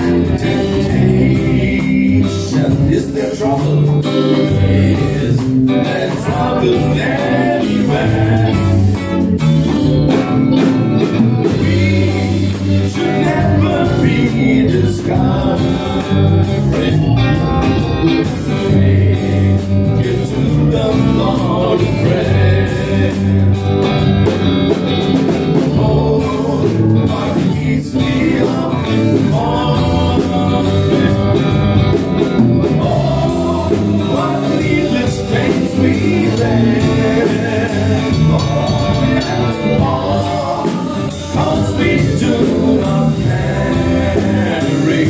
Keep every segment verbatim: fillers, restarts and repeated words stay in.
Temptation is their trouble. Is their trouble anywhere? We should never be discouraged. Take it to the Lord in prayer. Oh, what keeps me up in the morning? Oh, what needless pains we bear. Oh, yeah, oh, 'cause we do not carry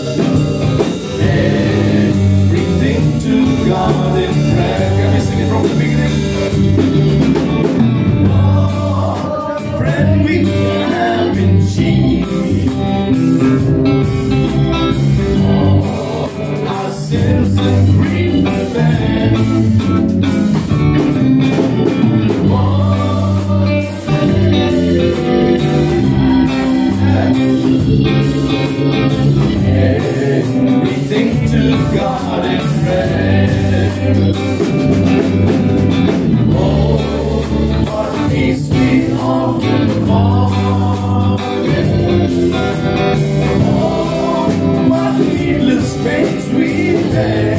everything to God in prayer. Can we sing it from the beginning? Oh, friend, we have in Jesus. Oh, our sins and grief to bear. Everything to God in prayer. Oh, what peace we often forget. Oh, what needless pains we bear.